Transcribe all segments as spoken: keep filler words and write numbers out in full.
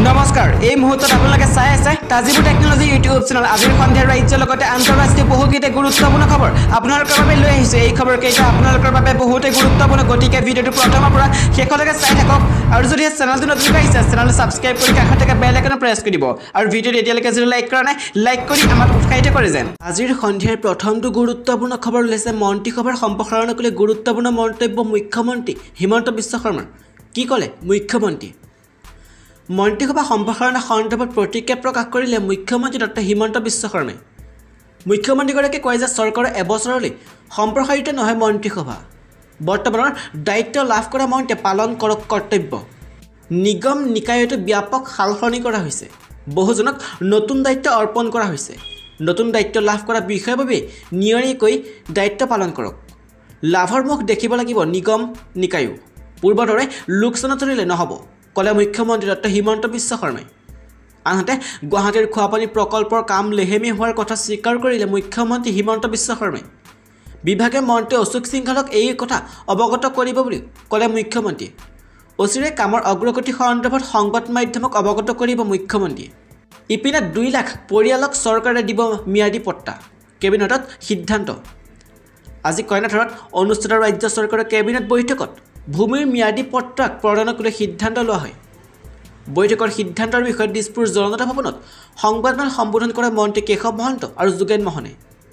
নমস্কাৰ এই মুহূৰ্তত আপোনালোকে চাই আছে তাজিবু টেকনলজি ইউটিউব চেনেল আজিৰ সন্ধিয়াৰ ৰাজ্যৰ লগতে আন্তঃৰাষ্ট্ৰীয় বহুকেইটা গুৰুত্বপূৰ্ণ খবৰ আপোনালোকৰ বাবে লৈ আহিছে এই খবৰ কেইটা আপোনালোকৰ বাবে বহুতে গুৰুত্বপূৰ্ণ গতিকে ভিডিঅটো প্ৰথমৰ পৰা শেষলৈকে চাই থাকক আৰু যদি চেনেলটো নতুন আহিছে চেনেলটো সাবস্ক্ৰাইব কৰি কাষত থকা বেল আইকন প্ৰেছ কৰি দিব আৰু ভিডিঅটো এতিয়ালৈকে যদি লাইক কৰা নাই লাইক কৰি আমাক উৎসাহিত কৰে যেন আজিৰ সন্ধিয়াৰ প্ৰথমটো গুৰুত্বপূৰ্ণ খবৰ লৈছে মন্ত্ৰীসভাৰ সম্প্ৰসাৰণক লৈ গুৰুত্বপূৰ্ণ মন্তব্য মুখ্যমন্ত্ৰী হিমন্ত বিশ্ব শৰ্মাৰ কি ক'লে মুখ্যমন্ত্ৰী মন্ত্ৰীসভা সম্প্ৰসাৰণ সন্দৰ্ভত প্ৰতিক্ৰিয়া প্ৰকাশ কৰিলে মুখ্যমন্ত্ৰী ডক্টৰ হিমন্ত বিশ্ব শৰ্মাই মুখ্যমন্ত্ৰীগৰাকীয়ে কয় যে চৰকাৰৰ এবছৰলৈ সম্প্ৰসাৰিত নহয় মন্ত্ৰীসভা বৰ্তমানৰ দায়িত্ব লাভ কৰা মন্ত্ৰীয়ে পালন কৰক কৰ্তব্য নিগম নিকায়তো ব্যাপক সালসলনি কৰা হৈছে বহুজনক নতুন দায়িত্ব অৰ্পণ কৰা হৈছে নতুন দায়িত্ব লাভ কৰা বিষয়ৰ বাবে নিয়ৰীকৈ দায়িত্ব পালন কৰক লাভৰ মুখ দেখিব লাগিব নিগম নিকায়ো পূৰ্বৰ দৰে লোকচানত চলিলে নহ'ব কলে মুখ্যমন্ত্ৰী ডক্টৰ হিমন্ত বিশ্ব শৰ্মাই আনহাতে গুৱাহাটীৰ খোৱাপানী প্ৰকল্পৰ কাম লেহেমী হোৱাৰ কথা স্বীকাৰ কৰিলে মুখ্যমন্ত্ৰী হিমন্ত বিশ্ব শৰ্মাই বিভাগে মন্ত্ৰী অশোক সিংঘলক এই কথা অৱগত কৰিব বুলি কলে মুখ্যমন্ত্ৰী অচিৰে কামৰ অগ্ৰগতি সন্দৰ্ভত সংবাদ মাধ্যমক অৱগত কৰিব মুখ্যমন্ত্ৰীয়ে ইপিনে দুই লাখ পৰিয়ালক চৰকাৰে দিব ম্যাদী পট্টা কেবিনেটত সিদ্ধান্ত আজি কয়নাথৰত অনুষ্ঠিত ৰাজ্য চৰকাৰৰ কেবিনেট বৈঠকত ভূমিৰ ম্যাদী পট্টাক প্ৰদানক লৈ সিদ্ধান্ত লোৱা হয় বৈঠকৰ সিদ্ধান্তৰ বিষয়ে দিছপুৰ জনতা ভৱনত সংবাদমেল সম্বোধন কৰা মন্ত্ৰী কেশৱ মহন্ত আৰু যোগেন মোহনে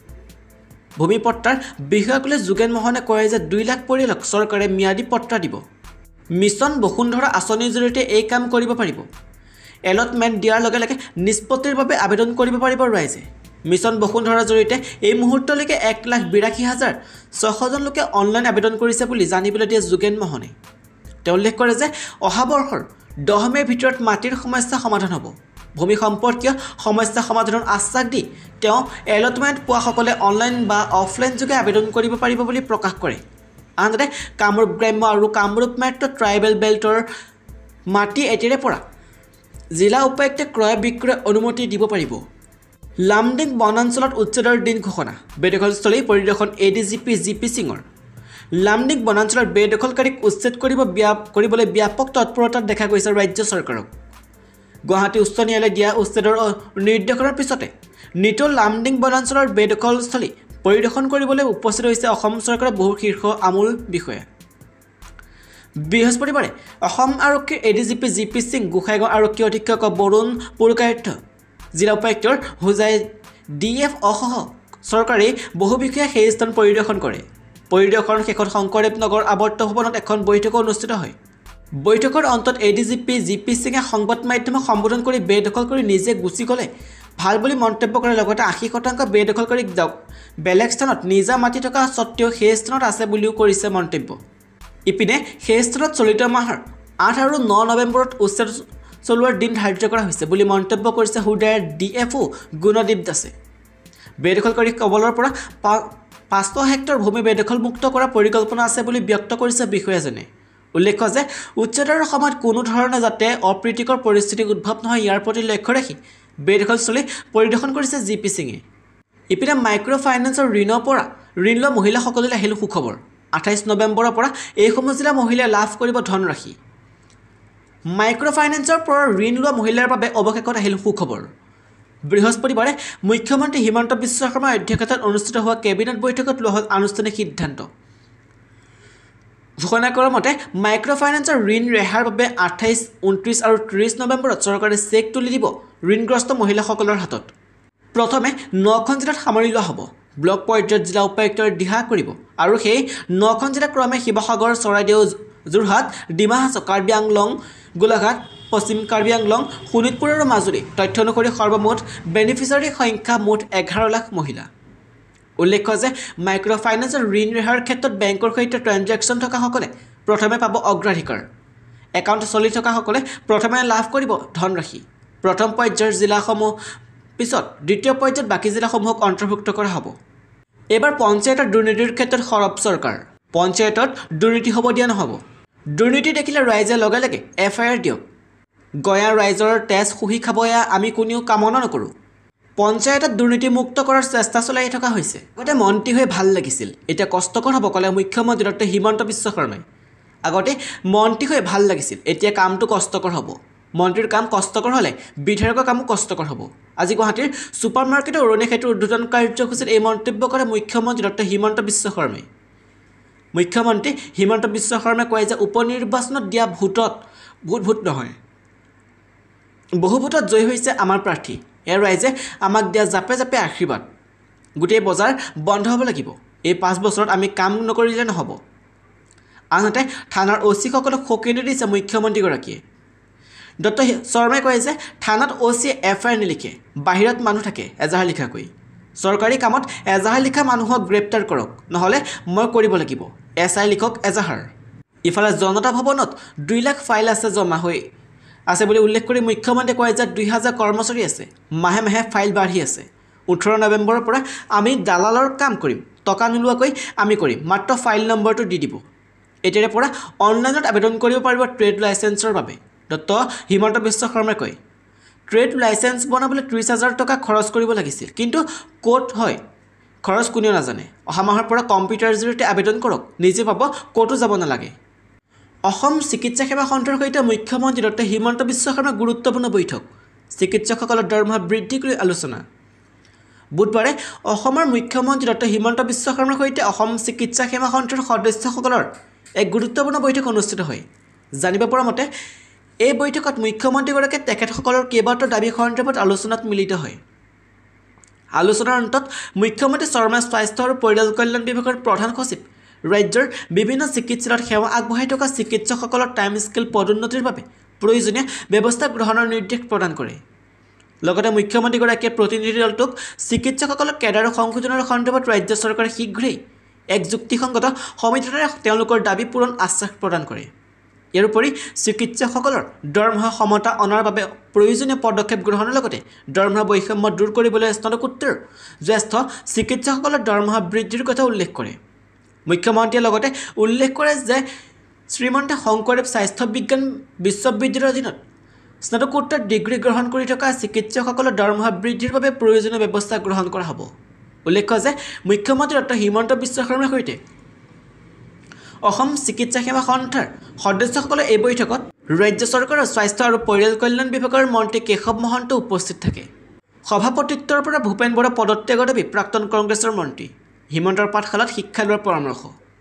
ভূমি পট্টাৰ বিষয়ক লৈ যোগেন মোহনে কয় যে দুই লাখ পৰিয়ালক চৰকাৰে ম্যাদী পট্টা দিব মিছন বসুন্ধৰা আঁচনিৰ জৰিয়তে এই কাম কৰিব পাৰিব এলটমেণ্ট দিয়াৰ লগে লগে নিষ্পত্তিৰ বাবে আবেদন কৰিব পাৰিব ৰাইজে মিছন বসুন্ধৰাৰ জৰিয়তে এই মুহূৰ্তলৈকে এক লাখ বিৰাশী হাজাৰ ছয়শজন লোকে অনলাইন আবেদন কৰিছে বুলি জানিবলৈ দিয়ে যোগেন মোহনে তেওঁ উল্লেখ কৰে যে অহা বৰ্ষৰ দহ মে'ৰ ভিতৰত মাটিৰ সমস্যা সমাধান হ'ব ভূমি সম্পৰ্কীয় সমস্যা সমাধানৰ আশ্বাস দি তেওঁ এলটমেণ্ট পোৱাসকলে অনলাইন বা অফলাইন যোগে আবেদন কৰিব পাৰিব বুলি প্ৰকাশ কৰে আনহাতে কামৰূপ গ্ৰাম্য আৰু কামৰূপ মেট্ৰ' ট্ৰাইবেল বেল্টৰ মাটি এতিয়াৰে পৰা জিলা উপায়ুক্তে ক্ৰয় বিক্ৰয় অনুমতি দিব পাৰিব লামডিং বনাঞ্চলত উচ্ছেদৰ দিন ঘোষণা বেদখলস্থলী পৰিদৰ্শন A D G P G P সিঙৰ লামডিং বনাঞ্চলৰ বেদখলকাৰীক উচ্ছেদ কৰিব কৰিবলৈ ব্যাপক তৎপৰতা দেখা গৈছে ৰাজ্য চৰকাৰক গুৱাহাটী উচ্চ ন্যায়ালয়ে দিয়া উচ্ছেদৰ নিৰ্দেশনৰ পিছতে নিতৌ লামডিং বনাঞ্চলৰ বেদখলস্থলী পৰিদৰ্শন কৰিবলৈ উপস্থিত হৈছে অসম চৰকাৰৰ বহু শীৰ্ষ আমূল বিষয়া বৃহস্পতিবাৰে অসম আৰক্ষীৰ A D G P G P Singh Gossaigaon আৰক্ষী অধীক্ষক বৰুণ পুৰকায়ৰ্থ জিলা উপায়ুক্তৰ হোজাই ডি এফ অসহ চৰকাৰী বহু বিষয়া সেই স্থান পৰিদৰ্শন কৰে পৰিদৰ্শন শেষত শংকৰদেৱ নগৰ আৱৰ্ত ভৱনত এখন বৈঠক অনুষ্ঠিত হয় বৈঠকৰ অন্তত A D G P G P সিঙে সংবাদ মাধ্যমক সম্বোধন কৰি বেদখল কৰি নিজে গুচি গ'লে ভাল বুলি মন্তব্য কৰাৰ লগতে আশী শতাংশ বেদখলকাৰীক যাওক বেলেগ স্থানত নিজা মাটি থকা স্বত্তেও সেই স্থানত আছে বুলিও কৰিছে মন্তব্য ইপিনে সেই স্থানত চলিত মাহৰ আঠ আৰু ন নৱেম্বৰত উচ্ছেদ চলোৱাৰ দিন ধাৰ্য কৰা হৈছে বুলি মন্তব্য কৰিছে হুদায়ৰ ডি এফ অ' গুণদীপ দাসে বেদখলকাৰী কবলৰ পৰা পাঁচশ হেক্টৰ ভূমি বেদখলমুক্ত কৰাৰ পৰিকল্পনা আছে বুলি ব্যক্ত কৰিছে বিষয়াজনে উল্লেখ্য যে উচ্ছেদৰ সময়ত কোনো ধৰণে যাতে অপ্ৰীতিকৰ পৰিস্থিতি উদ্ভৱ নহয় ইয়াৰ প্ৰতি লক্ষ্য ৰাখি বেদখলস্থলী পৰিদৰ্শন কৰিছে জি পি সিঙে ইপিনে মাইক্ৰ' ফাইনেন্সৰ ঋণৰ পৰা ঋণ লোৱা মহিলাসকললৈ আহিল সুখবৰ আঠাইছ নৱেম্বৰৰ পৰা এইসমূহ জিলা মহিলাই লাভ কৰিব ধনৰাশি মাইক্ৰ' ফাইনেন্সৰ পৰা ঋণ লোৱা মহিলাৰ বাবে অৱশেষত আহিল সুখবৰ বৃহস্পতিবাৰে মুখ্যমন্ত্ৰী হিমন্ত বিশ্ব শৰ্মাৰ অধ্যক্ষতাত অনুষ্ঠিত হোৱা কেবিনেট বৈঠকত লোৱা হ'ল আনুষ্ঠানিক সিদ্ধান্ত ঘোষণা কৰাৰ মতে মাইক্ৰ' ফাইনেন্সৰ ঋণ ৰেহাইৰ বাবে আঠাইছ ঊনত্ৰিছ আৰু ত্ৰিছ নৱেম্বৰত চৰকাৰে চেক তুলি দিব ঋণগ্ৰস্ত মহিলাসকলৰ হাতত প্ৰথমে নখন জিলাত সামৰি লোৱা হ'ব ব্লক পৰ্যায়ত জিলা উপায়ুক্তই দিহা কৰিব আৰু সেই নখন জিলা ক্ৰমে শিৱসাগৰ চৰাইদেউ যোৰহাট ডিমা হাছাও কাৰ্বি আংলং গোলাঘাট পশ্চিম কাৰ্বি আংলং শোণিতপুৰ আৰু মাজুলী তথ্য অনুসৰি সৰ্বমুঠ বেনিফিচিয়াৰীৰ সংখ্যা মুঠ এঘাৰ লাখ মহিলা উল্লেখ্য যে মাইক্ৰ' ফাইনেন্সৰ ঋণ ৰেহাইৰ ক্ষেত্ৰত বেংকৰ সৈতে ট্ৰেঞ্জেকশ্যন থকাসকলে প্ৰথমে পাব অগ্ৰাধিকাৰ একাউণ্ট চলি থকাসকলে প্ৰথমে লাভ কৰিব ধনৰাশি প্ৰথম পৰ্যায়ৰ জিলাসমূহ পিছত দ্বিতীয় পৰ্যায়ত বাকী জিলাসমূহক অন্তৰ্ভুক্ত কৰা হ'ব এইবাৰ পঞ্চায়তৰ দুৰ্নীতিৰ ক্ষেত্ৰত সৰব চৰকাৰ পঞ্চায়তত দুৰ্নীতি হ'ব দিয়া নহ'ব দুৰ্নীতি দেখিলে ৰাইজে লগে লগে এফ আই আৰ দিয়ক গঞা ৰাইজৰ তেজ শুহি খাব এয়া আমি কোনেও কামনা নকৰোঁ পঞ্চায়তত দুৰ্নীতি মুক্ত কৰাৰ চেষ্টা চলাই থকা হৈছে আগতে মন্ত্ৰী হৈ ভাল লাগিছিল এতিয়া কষ্টকৰ হ'ব ক'লে মুখ্যমন্ত্ৰী ডক্টৰ হিমন্ত বিশ্ব শৰ্মাই আগতে মন্ত্ৰী হৈ ভাল লাগিছিল এতিয়া কামটো কষ্টকৰ হ'ব মন্ত্ৰীৰ কাম কষ্টকৰ হ'লে বিধায়কৰ কামো কষ্টকৰ হ'ব। আজি গুৱাহাটীৰ ছুপাৰ মাৰ্কেটৰ উৰণীয়া সেতুৰ উদ্বোধন কাৰ্যসূচীত এই মন্তব্য কৰে মুখ্যমন্ত্ৰী ডক্টৰ হিমন্ত বিশ্ব শৰ্মাই। মুখ্যমন্ত্ৰী হিমন্ত বিশ্ব শৰ্মাই কয় যে উপ নিৰ্বাচনত দিয়া ভোটত ভোট ভোট নহয়, বহু ভোটত জয়ী হৈছে আমাৰ প্ৰাৰ্থী। এয়া ৰাইজে আমাক দিয়া জাপে জাপে আশীৰ্বাদ। গোটেই বজাৰ বন্ধ হ'ব লাগিব। এই পাঁচ বছৰত আমি কাম নকৰিলে নহ'ব। আনহাতে থানাৰ অ' চিসকলক সকিয়াই দিছে মুখ্যমন্ত্ৰীগৰাকীয়ে। ডক্টৰ শৰ্মাই কয় যে থানাত অ' চিয়ে এফ আই আৰ নিলিখে, বাহিৰত মানুহ থাকে এজাহাৰ লিখাকৈ। চৰকাৰী কামত এজাহাৰ লিখা মানুহক গ্ৰেপ্তাৰ কৰক, নহ'লে মই কৰিব লাগিব। এছ আই লিখক এজাহাৰ। ইফালে জনতা ভৱনত দুই লাখ ফাইল আছে জমা হৈ আছে বুলি উল্লেখ কৰি মুখ্যমন্ত্ৰীয়ে কয় যে দুই হাজাৰ কৰ্মচাৰী আছে, মাহে মাহে ফাইল বাঢ়ি আছে। ওঠৰ নৱেম্বৰৰ পৰা আমি দালালৰ কাম কৰিম, টকা নোলোৱাকৈ আমি কৰিম, মাত্ৰ ফাইল নম্বৰটো দি দিব। এতিয়াৰে পৰা অনলাইনত আবেদন কৰিব পাৰিব ট্ৰেড লাইচেন্সৰ বাবে। ডক্টৰ হিমন্ত বিশ্ব শৰ্মাই কয়, ট্ৰেড লাইচেন্স বনাবলৈ ত্ৰিছ হাজাৰ টকা খৰচ কৰিব লাগিছিল, কিন্তু ক'ত হয় খৰচ কোনেও নাজানে। অহা মাহৰ পৰা কম্পিউটাৰৰ জৰিয়তে আবেদন কৰক, নিজে পাব, ক'তো যাব নালাগে। অসম চিকিৎসা সেৱা সন্থাৰ সৈতে মুখ্যমন্ত্ৰী ডক্টৰ হিমন্ত বিশ্ব শৰ্মাৰ গুৰুত্বপূৰ্ণ বৈঠক। চিকিৎসকসকলৰ দৰমহা বৃদ্ধি কৰি আলোচনা। বুধবাৰে অসমৰ মুখ্যমন্ত্ৰী ডক্টৰ হিমন্ত বিশ্ব শৰ্মাৰ সৈতে অসম চিকিৎসা সেৱা সন্থাৰ সদস্যসকলৰ এক গুৰুত্বপূৰ্ণ বৈঠক অনুষ্ঠিত হয়। জানিব পৰা মতে এই বৈঠকত মুখ্যমন্ত্ৰীগৰাকীয়ে তেখেতসকলৰ কেইবাটাও দাবী সন্দৰ্ভত আলোচনাত মিলিত হয়। আলোচনাৰ অন্তত মুখ্যমন্ত্ৰী শৰ্মাই স্বাস্থ্য আৰু পৰিয়াল কল্যাণ বিভাগৰ প্ৰধান সচিব, ৰাজ্যৰ বিভিন্ন চিকিৎসালয়ত সেৱা আগবঢ়াই থকা চিকিৎসকসকলৰ টাইম স্কেল পদোন্নতিৰ বাবে প্ৰয়োজনীয় ব্যৱস্থা গ্ৰহণৰ নিৰ্দেশ প্ৰদান কৰে। লগতে মুখ্যমন্ত্ৰীগৰাকীয়ে প্ৰতিনিধি দলটোক চিকিৎসকসকলৰ কেডাৰ সংশোধনৰ সন্দৰ্ভত ৰাজ্য চৰকাৰে শীঘ্ৰেই এক যুক্তিসংগত সমিতিৰে তেওঁলোকৰ দাবী পূৰণ আশ্বাস প্ৰদান কৰে। ইয়াৰ উপৰি চিকিৎসকসকলৰ দৰমহা সমতা অনাৰ বাবে প্ৰয়োজনীয় পদক্ষেপ গ্ৰহণৰ লগতে দৰমহা বৈষম্য দূৰ কৰিবলৈ স্নাতকোত্তৰ জ্যেষ্ঠ চিকিৎসকসকলৰ দৰমহা বৃদ্ধিৰ কথা উল্লেখ কৰে। মুখ্যমন্ত্ৰীয়ে লগতে উল্লেখ কৰে যে শ্ৰীমন্ত শংকৰদেৱ স্বাস্থ্য বিজ্ঞান বিশ্ববিদ্যালয়ৰ অধীনত স্নাতকোত্তৰ ডিগ্ৰী গ্ৰহণ কৰি থকা চিকিৎসকসকলৰ দৰমহা বৃদ্ধিৰ বাবে প্ৰয়োজনীয় ব্যৱস্থা গ্ৰহণ কৰা হ'ব। উল্লেখ্য যে মুখ্যমন্ত্ৰী ডক্টৰ হিমন্ত বিশ্ব শৰ্মাৰ সৈতে অসম চিকিৎসা সেৱা সন্থাৰ সদস্যসকলে এই বৈঠকত ৰাজ্য চৰকাৰৰ স্বাস্থ্য আৰু পৰিয়াল কল্যাণ বিভাগৰ মন্ত্ৰী কেশৱ মহন্ত উপস্থিত থাকে। সভাপতিত্বৰ পৰা ভূপেন বৰা পদত্যাগৰ দাবী প্ৰাক্তন কংগ্ৰেছৰ মন্ত্ৰী। হিমন্তৰ পাঠশালাত শিক্ষা লোৱাৰ পৰামৰ্শ।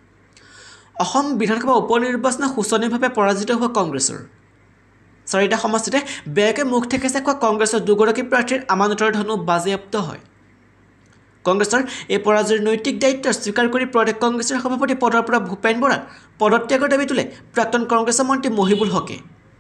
অসম বিধানসভা উপ নিৰ্বাচনত শোচনীয়ভাৱে পৰাজিত হোৱা কংগ্ৰেছৰ চাৰিটা সমষ্টিতে বেয়াকৈ মুখ থেকেচা খোৱা কংগ্ৰেছৰ দুগৰাকী প্ৰাৰ্থীৰ আমানতৰ ধনো বাজেয়াপ্ত হয়। কংগ্ৰেছৰ এই পৰাজয়ৰ নৈতিক দায়িত্ব স্বীকাৰ কৰি প্ৰদেশ কংগ্ৰেছৰ সভাপতি পদৰ পৰা ভূপেন বৰাৰ পদত্যাগৰ দাবী তোলে প্ৰাক্তন কংগ্ৰেছৰ মন্ত্ৰী মহিবুল হকে।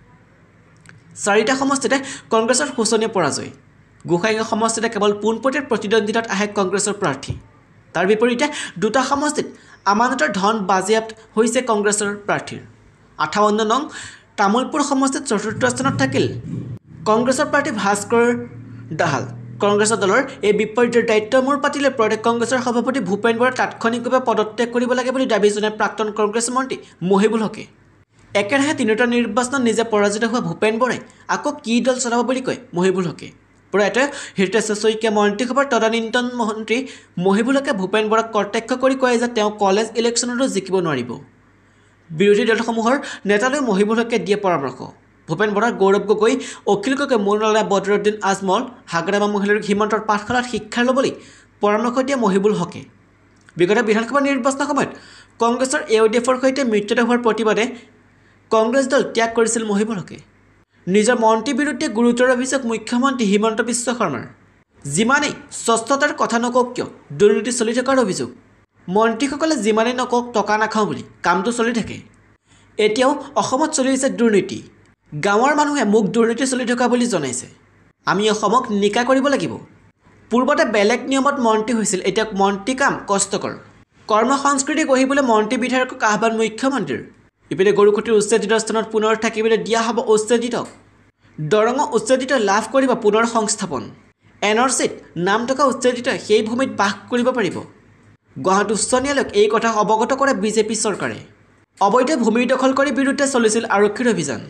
চাৰিটা সমষ্টিতে কংগ্ৰেছৰ শোচনীয় পৰাজয়। গোসাইগাঁও সমষ্টিতে কেৱল পোনপটীয়া প্ৰতিদ্বন্দ্বিতাত আহে কংগ্ৰেছৰ প্ৰাৰ্থী। তাৰ বিপৰীতে দুটা সমষ্টিত আমানতৰ ধন বাজেয়াপ্ত হৈছে কংগ্ৰেছৰ প্ৰাৰ্থীৰ। আঠাৱন্ন নং তামোলপুৰ সমষ্টিত চতুৰ্থ স্থানত থাকিল কংগ্ৰেছৰ প্ৰাৰ্থী ভাস্কৰ দাহাল। কংগ্ৰেছৰ দলৰ এই বিপৰ্যয়ৰ দায়িত্ব মূৰ পাতিলে প্ৰদেশ কংগ্ৰেছৰ সভাপতি ভূপেন বৰাই তাৎক্ষণিকভাৱে পদত্যাগ কৰিব লাগে বুলি দাবী জনায় প্ৰাক্তন কংগ্ৰেছ মন্ত্ৰী মহিবুল হকে। একেৰাহে তিনিটা নিৰ্বাচনত নিজে পৰাজিত হোৱা ভূপেন বৰাই আকৌ কি দল চলাব বুলি কয় মহিবুল হকে। প্ৰয়াত হিতেশ শইকীয়া মন্ত্ৰীসভাৰ তদানীন্তন মন্ত্ৰী মহিবুল হকে ভূপেন বৰাক কটাক্ষ কৰি কয় যে তেওঁ কলেজ ইলেকশ্যনতো জিকিব নোৱাৰিব। বিৰোধী দলসমূহৰ নেতালৈ মহিবুল হকে দিয়ে পৰামৰ্শ। ভূপেন বৰাৰ গৌৰৱ গগৈ, অখিল গগৈ, মুনৱালা বদৰুদ্দিন আজমল, হাগ্ৰামা মহিলাৰ হিমন্তৰ পাঠশালাত শিক্ষা ল'বলৈ পৰামৰ্শ দিয়ে মহিবুল হকে। বিগত বিধানসভা নিৰ্বাচনৰ সময়ত কংগ্ৰেছৰ এ ডি এফৰ সৈতে মিত্ৰতা হোৱাৰ প্ৰতিবাদে কংগ্ৰেছ দল ত্যাগ কৰিছিল মহিবুল হকে। নিজৰ মন্ত্ৰীৰ বিৰুদ্ধে গুৰুতৰ অভিযোগ মুখ্যমন্ত্ৰী হিমন্ত বিশ্ব শৰ্মাৰ। যিমানেই স্বচ্ছতাৰ কথা নকওক কিয় দুৰ্নীতি চলি থকাৰ অভিযোগ। মন্ত্ৰীসকলে যিমানেই নকওক টকা নাখাওঁ বুলি কামটো চলি থাকে। এতিয়াও অসমত চলি আছে দুৰ্নীতি। গাঁৱৰ মানুহে মোক দুৰ্নীতি চলি থকা বুলি জনাইছে। আমি অসমক নিকা কৰিব লাগিব। পূৰ্বতে বেলেগ নিয়মত মন্ত্ৰী হৈছিল, এতিয়া মন্ত্ৰী কাম কষ্টকৰ। কৰ্ম সংস্কৃতি গঢ়িবলৈ মন্ত্ৰী বিধায়কক আহ্বান মুখ্যমন্ত্ৰীৰ। ইপিনে গৰুকুটিৰ উচ্ছেদিত স্থানত পুনৰ থাকিবলৈ দিয়া হ'ব উচ্ছেদিতক। দৰঙৰ উচ্ছেদিত লাভ কৰিব পুনৰ সংস্থাপন। এন আৰ চিত নাম থকা উচ্ছেদিত সেই ভূমিত বাস কৰিব পাৰিব। গুৱাহাটী উচ্চ ন্যায়ালয়ক এই কথা অৱগত কৰে বিজেপি চৰকাৰে। অবৈধ ভূমি দখলকাৰীৰ বিৰুদ্ধে চলিছিল আৰক্ষীৰ অভিযান।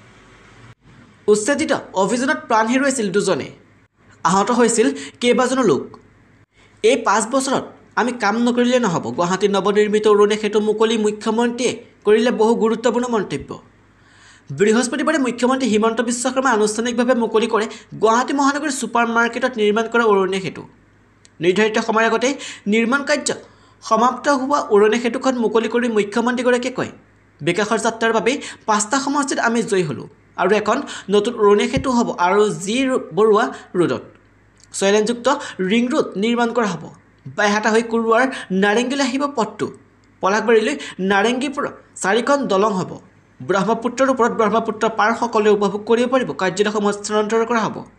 উচ্ছেদিত অভিযানত প্ৰাণ হেৰুৱাইছিল দুজনে, আহত হৈছিল কেইবাজনো লোক। এই পাঁচ বছৰত আমি কাম নকৰিলে নহ'ব। গুৱাহাটীৰ নৱনিৰ্মিত উৰণীয়া সেতু মুকলি মুখ্যমন্ত্ৰীয়ে কৰিলে বহু গুৰুত্বপূৰ্ণ মন্তব্য। বৃহস্পতিবাৰে মুখ্যমন্ত্ৰী হিমন্ত বিশ্ব শৰ্মাই আনুষ্ঠানিকভাৱে মুকলি কৰে গুৱাহাটী মহানগৰীৰ ছুপাৰ মাৰ্কেটত নিৰ্মাণ কৰা উৰণীয়া সেতু। নিৰ্ধাৰিত সময়ৰ আগতে নিৰ্মাণ কাৰ্য সমাপ্ত হোৱা উৰণীয়া সেতুখন মুকলি কৰি মুখ্যমন্ত্ৰীগৰাকীয়ে কয়, বিকাশৰ যাত্ৰাৰ বাবে পাঁচটা সমষ্টিত আমি জয়ী হ'লোঁ আৰু এখন নতুন উৰণীয়া সেতু হ'ব আৰু জি বৰুৱা ৰোডত ছয়লেনযুক্ত ৰিং ৰোড নিৰ্মাণ কৰা হ'ব। বাইহাটা হৈ কুৰুৱাৰ নাৰেংগীলৈ আহিব পথটো। পলাশবাৰীলৈ নাৰেংগীৰ পৰা চাৰিখন দলং হ'ব। ব্ৰহ্মপুত্ৰৰ ওপৰত ব্ৰহ্মপুত্ৰ পাৰ সকলোৱে উপভোগ কৰিব পাৰিব। কাৰ্যালয়সমূহ স্থানান্তৰ কৰা হ'ব।